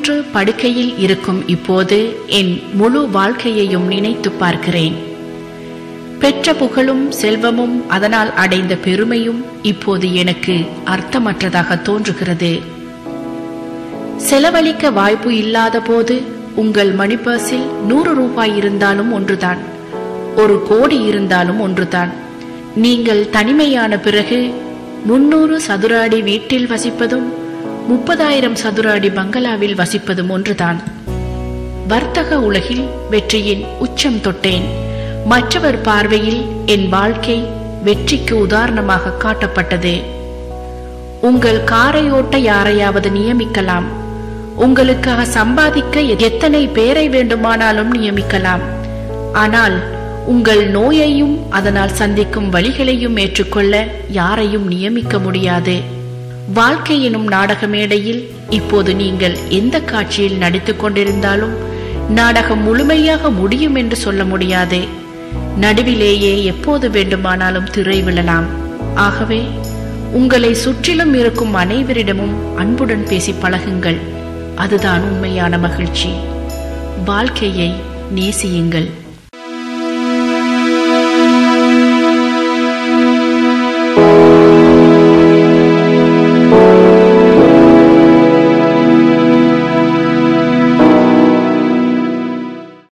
நோயுற்று படுக்கையில் இருக்கும் இப்போது என் முழு வாழ்க்கையையும் நினைத்து பார்க்கிறேன். பெற்ற புகழும் செல்வமும் அதனால் அடைந்த பெருமையும் இப்போது எனக்கு அர்த்தமற்றதாக தோன்றுகிறது. செலவழிக்க வாய்ப்பு இல்லாத போது உங்கள் மணிபர்ஸில் 100 ரூபாய் இருந்தாலும் ஒன்றுதான், 1 கோடி இருந்தாலும் ஒன்றுதான். நீங்கள் தனிமையான பிறகு 300 சதுர அடி வீட்டில் வசிப்பதும் 30,000 சதுர அடி பங்களாவில் வசிப்பதும் ஒன்றுதான். வர்த்தக உலகில் வெற்றியின் உச்சம் தொட்டேன். மற்றவர் பார்வையில் என் வாழ்க்கை வெற்றிக்கு உதாரணமாக காட்டப்பட்டது. உங்கள் காரை ஓட்ட யாரையாவது நியமிக்கலாம். உங்களுக்காக சம்பாதிக்க எத்தனை பேரை வேண்டுமானாலும் நியமிக்கலாம். ஆனால் உங்கள் நோயையும் அதனால் சந்திக்கும் வழிகளையும் ஏற்றுக்கொள்ள யாரையும் நியமிக்க முடியாது. வாழ்க்கை எனும் நாடக மேடையில் இப்போது நீங்கள் எந்த காட்சியில் நடித்துக் கொண்டிருந்தாலும் நாடகம் முழுமையாக முடியும் என்று சொல்ல முடியாது. நடுவிலேயே எப்போது வேண்டுமானாலும் திரை விழலாம். ஆகவே உங்களை சுற்றிலும் இருக்கும் அனைவரிடமும் அன்புடன் பேசி பழகுங்கள். அதுதான் உண்மையான மகிழ்ச்சி. வாழ்க்கையை நேசியுங்கள்.